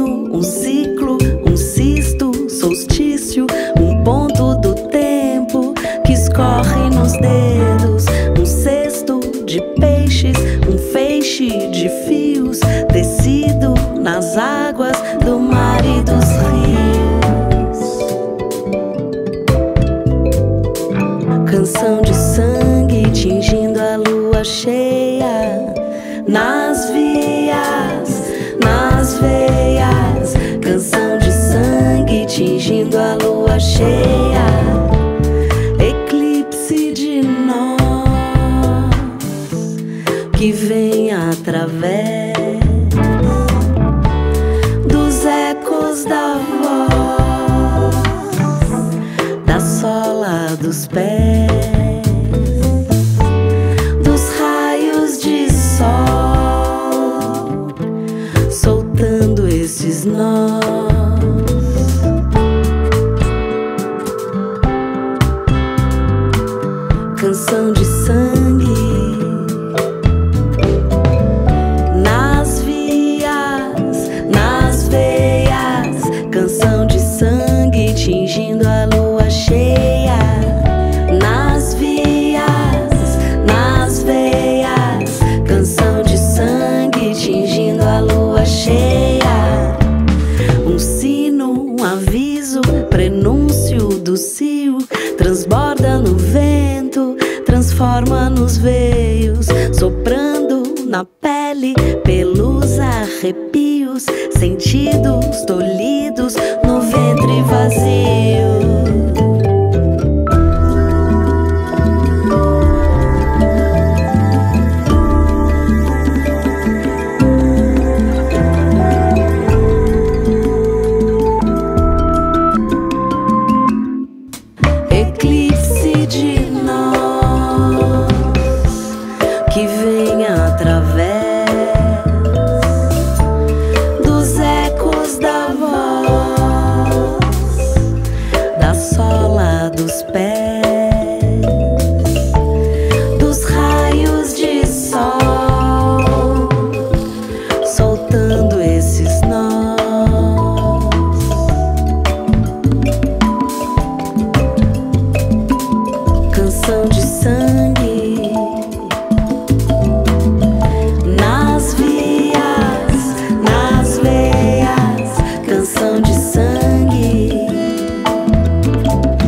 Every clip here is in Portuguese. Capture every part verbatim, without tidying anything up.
sino, um ciclo, um cisto, solstício, um ponto do tempo que escorre nos dedos, um cesto de peixes, um feixe de fios, tecido nas águas do mar e dos rios. Canção de sangue tingindo a lua cheia nas vias, nas veias. Canção de sangue tingindo a lua cheia, eclipse de nós que vem através dos ecos da voz, da sola dos pés, dos raios de sol, soltando esses nós. Canção de sangue nas vias, nas veias. Canção de sangue tingindo a lua cheia nas vias, nas veias. Canção de sangue tingindo a lua cheia, um sino, um aviso, prenúncio do cio, transborda no vento, transforma nos veios, soprando na pele, pelos arrepios, sentidos tolhidos no ventre vazio. Eclipse de nós que vem através dos ecos da voz, da sola dos pés, dos raios de sol, soltando esses nós. Canção de sangue nas vias, nas veias. Canção de sangue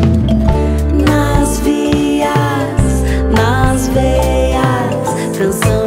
nas vias, nas veias. Canção